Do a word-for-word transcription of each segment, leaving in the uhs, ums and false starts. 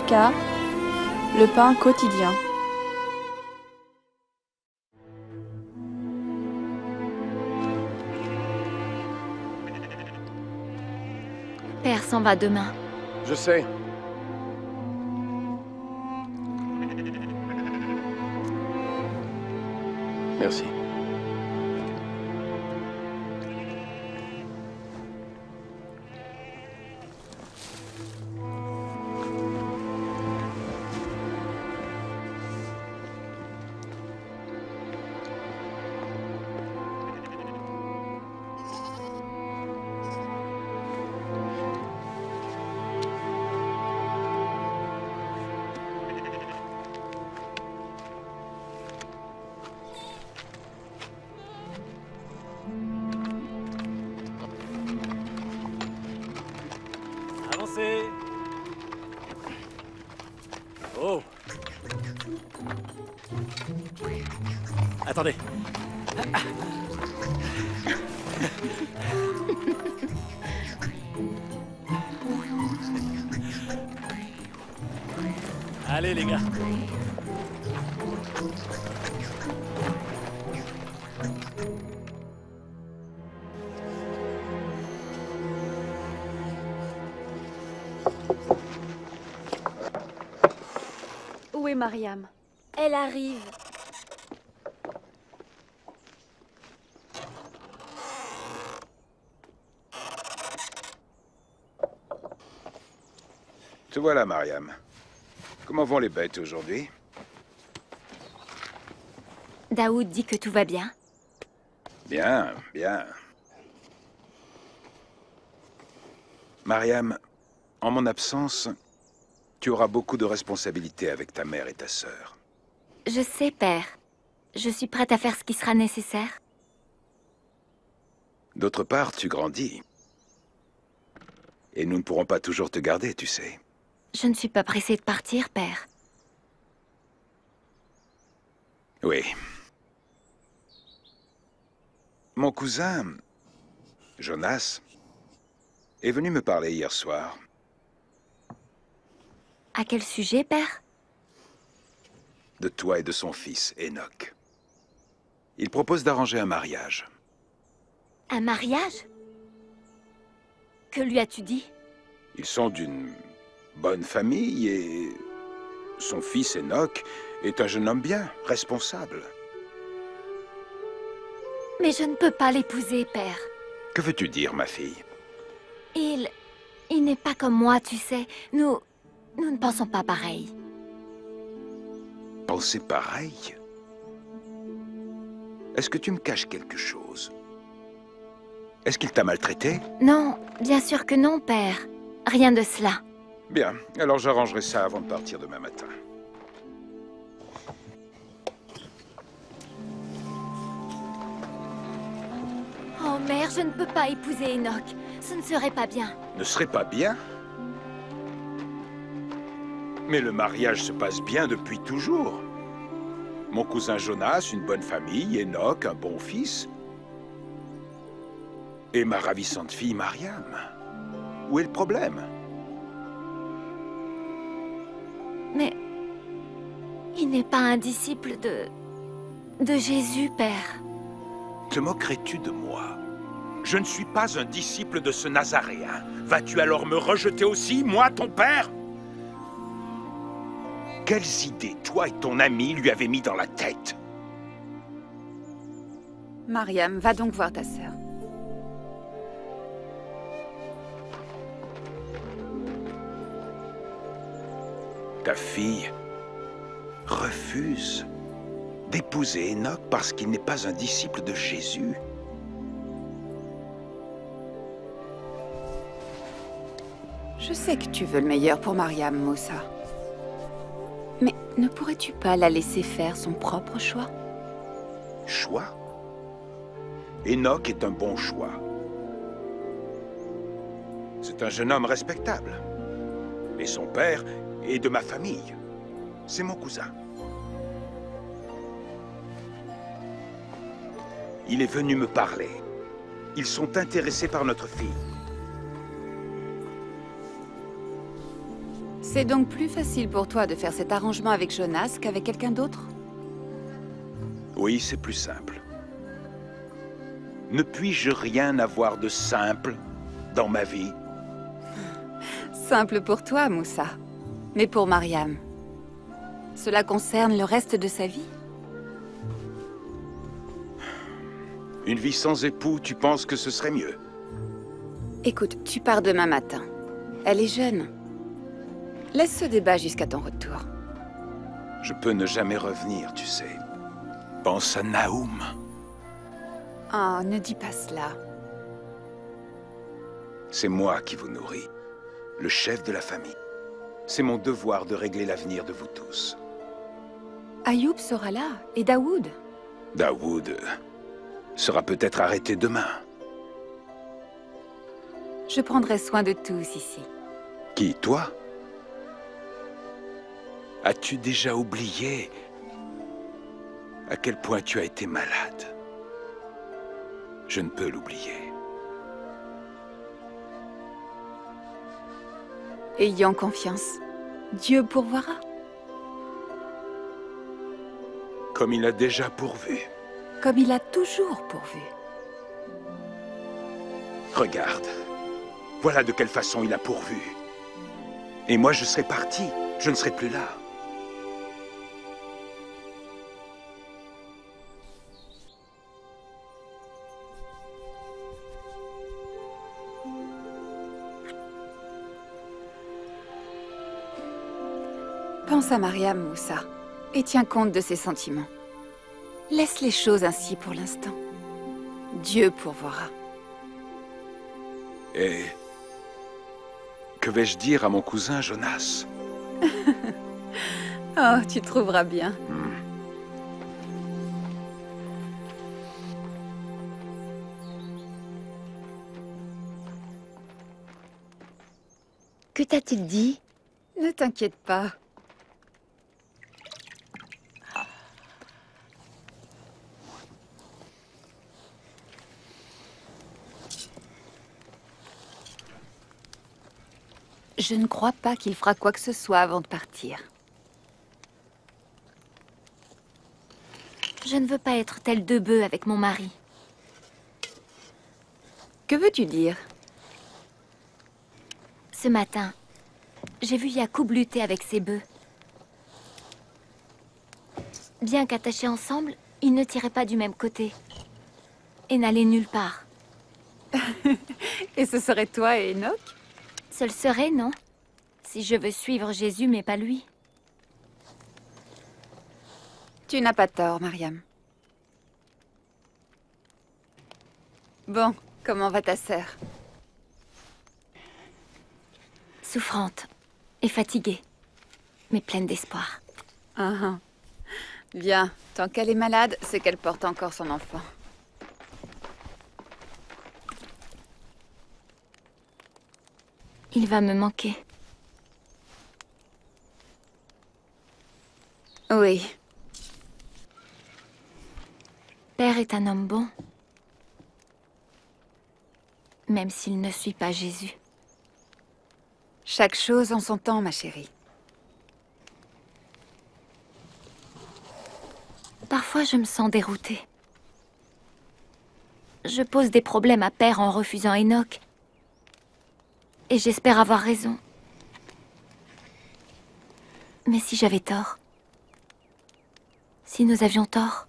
K, le pain quotidien. Père s'en va demain. Je sais. Merci. Avancez. Oh. Attendez. Allez les gars. Où est Mariam? Elle arrive. Te voilà, Mariam. Comment vont les bêtes aujourd'hui? Daoud dit que tout va bien. Bien, bien. Mariam, en mon absence, tu auras beaucoup de responsabilités avec ta mère et ta sœur. Je sais, père. Je suis prête à faire ce qui sera nécessaire. D'autre part, tu grandis. Et nous ne pourrons pas toujours te garder, tu sais. Je ne suis pas pressée de partir, père. Oui. Mon cousin, Jonas, est venu me parler hier soir. À quel sujet, père? De toi et de son fils, Enoch. Il propose d'arranger un mariage. Un mariage? Que lui as-tu dit? Ils sont d'une bonne famille et son fils Enoch est un jeune homme bien, responsable. Mais je ne peux pas l'épouser, père. Que veux-tu dire, ma fille? Il... Il n'est pas comme moi, tu sais. Nous... Nous ne pensons pas pareil. Penser pareil? Est-ce que tu me caches quelque chose? Est-ce qu'il t'a maltraité? Non, bien sûr que non, père. Rien de cela. Bien, alors j'arrangerai ça avant de partir demain matin. Oh mère, je ne peux pas épouser Enoch. Ce ne serait pas bien. Ne serait pas bien? Mais le mariage se passe bien depuis toujours. Mon cousin Jonas, une bonne famille, Enoch, un bon fils. Et ma ravissante fille Mariam. Où est le problème? Mais... Il n'est pas un disciple de... de Jésus, père. Te moquerais-tu de moi? Je ne suis pas un disciple de ce Nazaréen. Vas-tu alors me rejeter aussi, moi, ton père? Quelles idées, toi et ton ami, lui avez mis dans la tête? Mariam, va donc voir ta sœur. Ta fille refuse d'épouser Enoch parce qu'il n'est pas un disciple de Jésus. Je sais que tu veux le meilleur pour Mariam, Moussa. Mais ne pourrais-tu pas la laisser faire son propre choix? Choix? Enoch est un bon choix. C'est un jeune homme respectable. Et son père est de ma famille. C'est mon cousin. Il est venu me parler. Ils sont intéressés par notre fille. C'est donc plus facile pour toi de faire cet arrangement avec Jonas qu'avec quelqu'un d'autre? Oui, c'est plus simple. Ne puis-je rien avoir de simple dans ma vie? Simple pour toi, Moussa. Mais pour Mariam, cela concerne le reste de sa vie? Une vie sans époux, tu penses que ce serait mieux? Écoute, tu pars demain matin. Elle est jeune. Laisse ce débat jusqu'à ton retour. Je peux ne jamais revenir, tu sais. Pense à Naoum. Oh, ne dis pas cela. C'est moi qui vous nourris, le chef de la famille. C'est mon devoir de régler l'avenir de vous tous. Ayoub sera là, et Daoud. Daoud sera peut-être arrêté demain. Je prendrai soin de tous ici. Qui, toi? As-tu déjà oublié à quel point tu as été malade? Je ne peux l'oublier. Ayant confiance, Dieu pourvoira. Comme il a déjà pourvu. Comme il a toujours pourvu. Regarde, voilà de quelle façon il a pourvu. Et moi, je serai parti. Je ne serai plus là. Pense à Mariam, Moussa, et tiens compte de ses sentiments. Laisse les choses ainsi pour l'instant. Dieu pourvoira. Et que vais-je dire à mon cousin Jonas? Oh, tu trouveras bien. Hmm. Que t'a-t-il dit? Ne t'inquiète pas. Je ne crois pas qu'il fera quoi que ce soit avant de partir. Je ne veux pas être tel deux bœufs avec mon mari. Que veux-tu dire? Ce matin, j'ai vu Yacoub lutter avec ses bœufs. Bien qu'attachés ensemble, ils ne tiraient pas du même côté. Et n'allaient nulle part. Et ce serait toi et Enoch? Ce le serait, non? Si je veux suivre Jésus, mais pas lui. Tu n'as pas tort, Mariam. Bon, comment va ta sœur? Souffrante et fatiguée, mais pleine d'espoir. Ah, ah. Bien, tant qu'elle est malade, c'est qu'elle porte encore son enfant. Il va me manquer. Oui. Père est un homme bon, même s'il ne suit pas Jésus. Chaque chose en son temps, ma chérie. Parfois, je me sens déroutée. Je pose des problèmes à Père en refusant Enoch. Et j'espère avoir raison. Mais si j'avais tort? Si nous avions tort?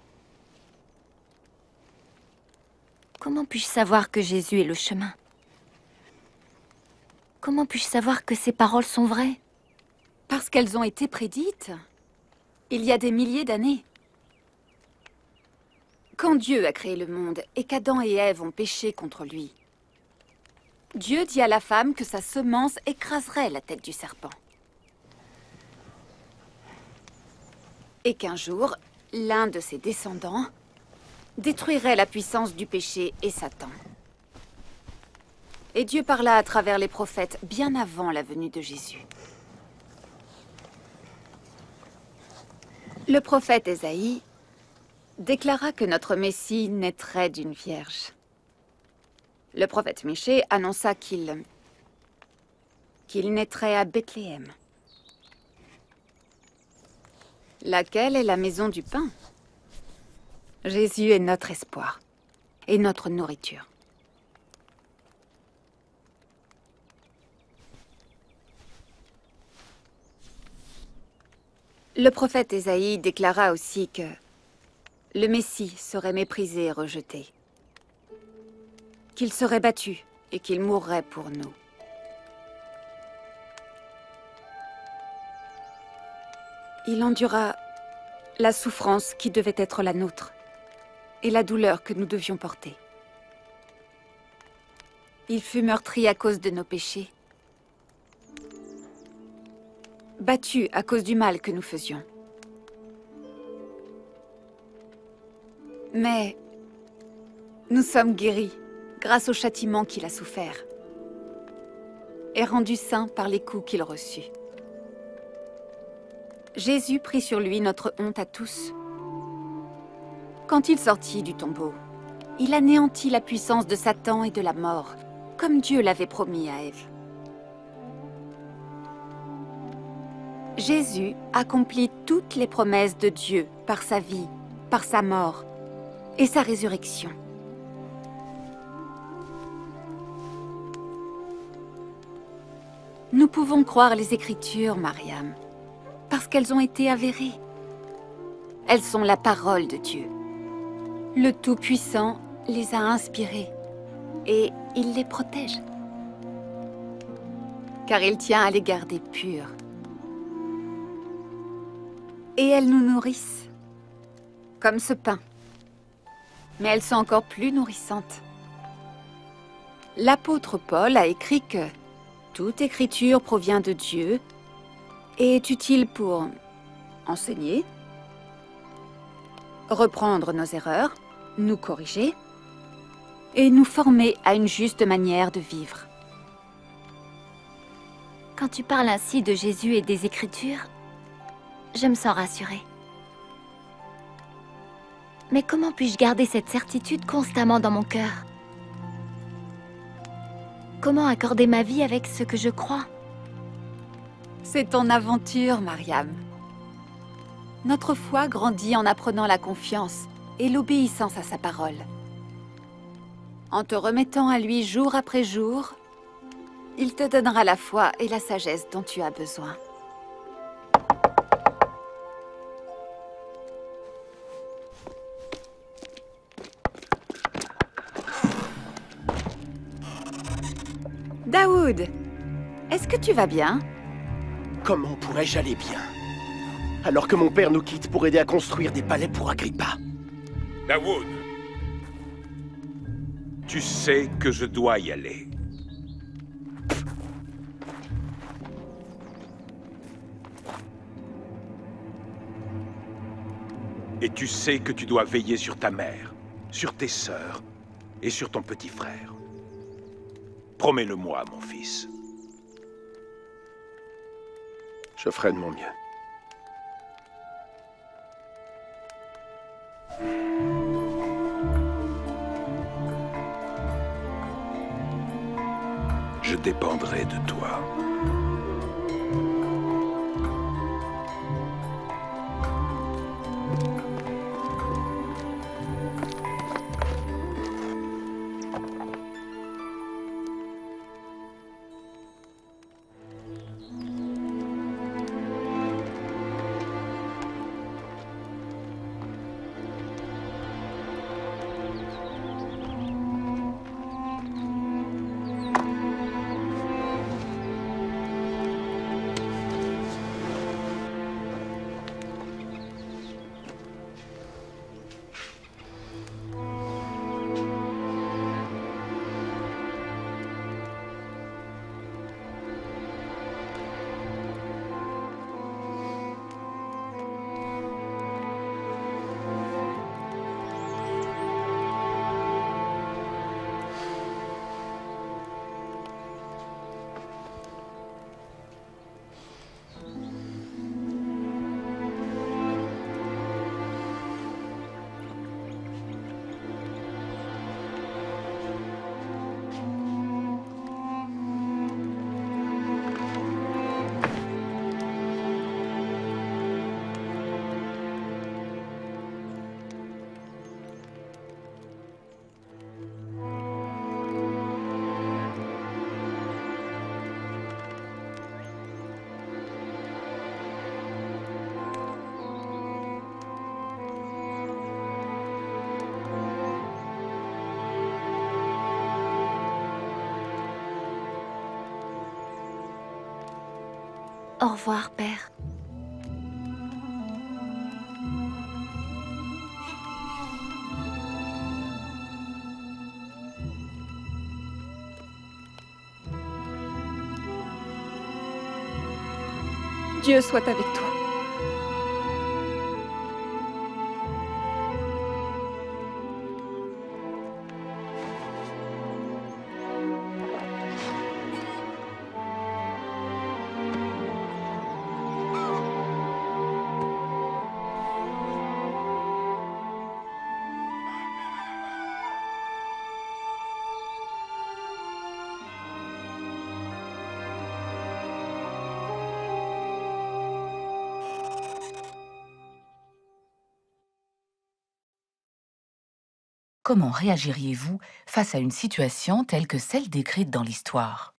Comment puis-je savoir que Jésus est le chemin? Comment puis-je savoir que ces paroles sont vraies? Parce qu'elles ont été prédites. Il y a des milliers d'années. Quand Dieu a créé le monde et qu'Adam et Ève ont péché contre lui, Dieu dit à la femme que sa semence écraserait la tête du serpent. Et qu'un jour, l'un de ses descendants détruirait la puissance du péché et Satan. Et Dieu parla à travers les prophètes bien avant la venue de Jésus. Le prophète Ésaïe déclara que notre Messie naîtrait d'une vierge. Le prophète Michée annonça qu'il qu'il naîtrait à Bethléem. Laquelle est la maison du pain? Jésus est notre espoir et notre nourriture. Le prophète Ésaïe déclara aussi que le Messie serait méprisé et rejeté, qu'il serait battu et qu'il mourrait pour nous. Il endura la souffrance qui devait être la nôtre et la douleur que nous devions porter. Il fut meurtri à cause de nos péchés, battu à cause du mal que nous faisions. Mais nous sommes guéris grâce au châtiment qu'il a souffert et rendus saints par les coups qu'il reçut. Jésus prit sur lui notre honte à tous. Quand il sortit du tombeau, il anéantit la puissance de Satan et de la mort, comme Dieu l'avait promis à Ève. Jésus accomplit toutes les promesses de Dieu par sa vie, par sa mort et sa résurrection. Nous pouvons croire les Écritures, Mariam, parce qu'elles ont été avérées. Elles sont la parole de Dieu. Le Tout-Puissant les a inspirées et il les protège, car il tient à les garder pures. Et elles nous nourrissent, comme ce pain. Mais elles sont encore plus nourrissantes. L'apôtre Paul a écrit que toute écriture provient de Dieu et est utile pour enseigner, reprendre nos erreurs, nous corriger et nous former à une juste manière de vivre. Quand tu parles ainsi de Jésus et des Écritures, je me sens rassurée. Mais comment puis-je garder cette certitude constamment dans mon cœur? Comment accorder ma vie avec ce que je crois? C'est ton aventure, Mariam. Notre foi grandit en apprenant la confiance et l'obéissance à sa parole. En te remettant à lui jour après jour, il te donnera la foi et la sagesse dont tu as besoin. Daoud, est-ce que tu vas bien? Comment pourrais-je aller bien, alors que mon père nous quitte pour aider à construire des palais pour Agrippa? Daoud, tu sais que je dois y aller. Et tu sais que tu dois veiller sur ta mère, sur tes sœurs et sur ton petit frère. Promets-le-moi, mon fils. Je ferai de mon mieux. Je dépendrai de toi. Au revoir, père. Dieu soit avec toi. Comment réagiriez-vous face à une situation telle que celle décrite dans l'histoire?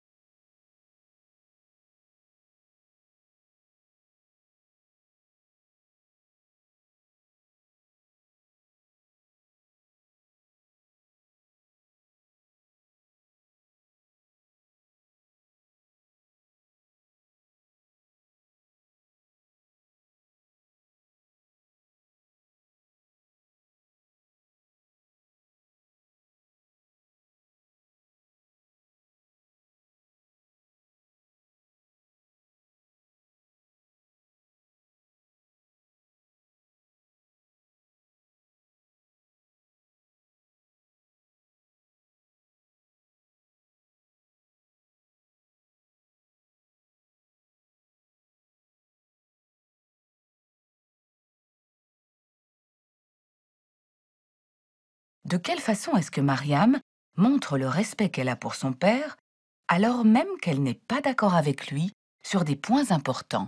De quelle façon est-ce que Mariam montre le respect qu'elle a pour son père, alors même qu'elle n'est pas d'accord avec lui sur des points importants?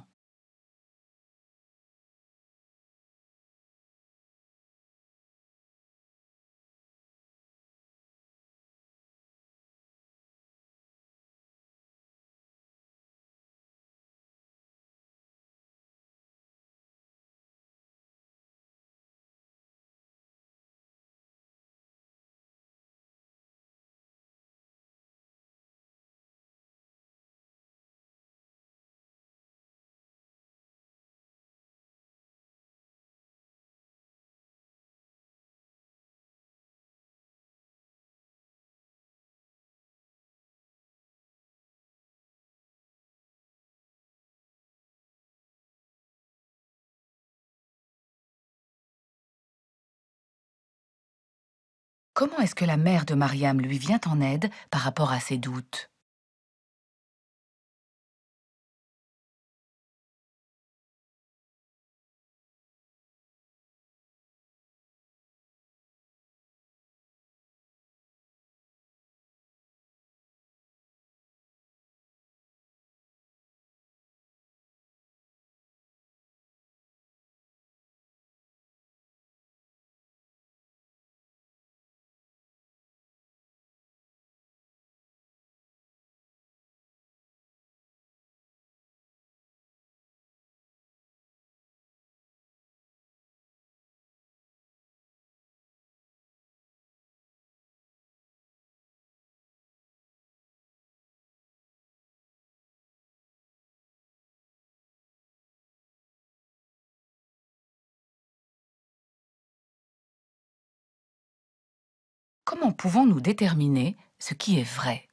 Comment est-ce que la mère de Mariam lui vient en aide par rapport à ses doutes? Comment pouvons-nous déterminer ce qui est vrai?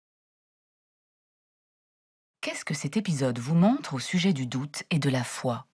Qu'est-ce que cet épisode vous montre au sujet du doute et de la foi?